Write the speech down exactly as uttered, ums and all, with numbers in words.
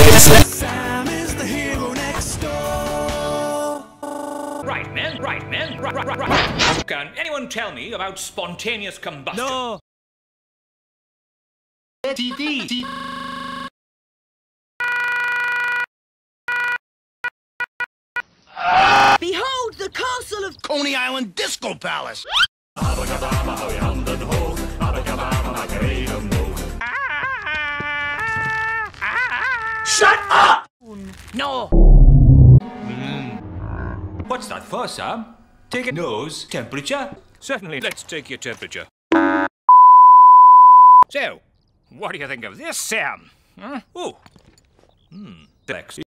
Sam is the hero next door. Right, men, right, men, right, right, right, right. Can anyone tell me about spontaneous combustion? No. T D. Behold the castle of Coney Island Disco Palace. Shut up! No. Mm. What's that for, Sam? Take a nose temperature? Certainly, let's take your temperature. So, what do you think of this, Sam? Huh? Oh. Hmm. Sexy.